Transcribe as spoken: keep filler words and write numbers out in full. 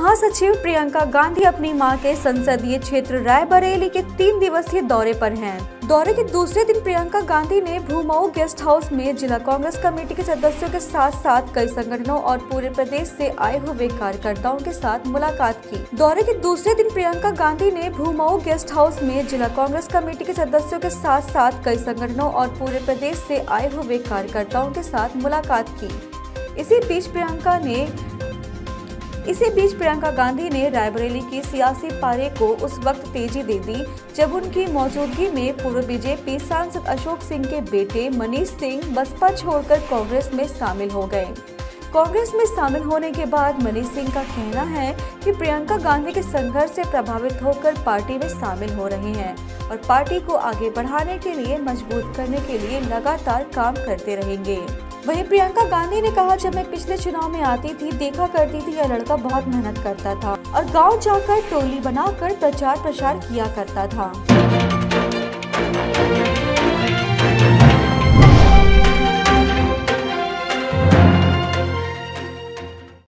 महासचिव प्रियंका गांधी अपनी मां के संसदीय क्षेत्र रायबरेली के तीन दिवसीय दौरे पर हैं। दौरे के दूसरे दिन प्रियंका गांधी ने भूमऊ गेस्ट हाउस में जिला कांग्रेस कमेटी के सदस्यों के साथ साथ कई संगठनों और पूरे प्रदेश से आए हुए कार्यकर्ताओं के साथ मुलाकात की। दौरे के दूसरे दिन प्रियंका गांधी ने भूमऊ गेस्ट हाउस में जिला कांग्रेस कमेटी के सदस्यों के साथ साथ कई संगठनों और पूरे प्रदेश से आए हुए कार्यकर्ताओं के साथ मुलाकात की। इसी बीच प्रियंका ने इसी बीच प्रियंका गांधी ने रायबरेली की सियासी पारे को उस वक्त तेजी दे दी जब उनकी मौजूदगी में पूर्व बीजेपी सांसद अशोक सिंह के बेटे मनीष सिंह बसपा छोड़कर कांग्रेस में शामिल हो गए। कांग्रेस में शामिल होने के बाद मनीष सिंह का कहना है कि प्रियंका गांधी के संघर्ष से प्रभावित होकर पार्टी में शामिल हो रहे हैं और पार्टी को आगे बढ़ाने के लिए मजबूत करने के लिए लगातार काम करते रहेंगे। वहीं प्रियंका गांधी ने कहा, जब मैं पिछले चुनाव में आती थी देखा करती थी यह लड़का बहुत मेहनत करता था और गांव जाकर टोली बनाकर प्रचार प्रसार किया करता था।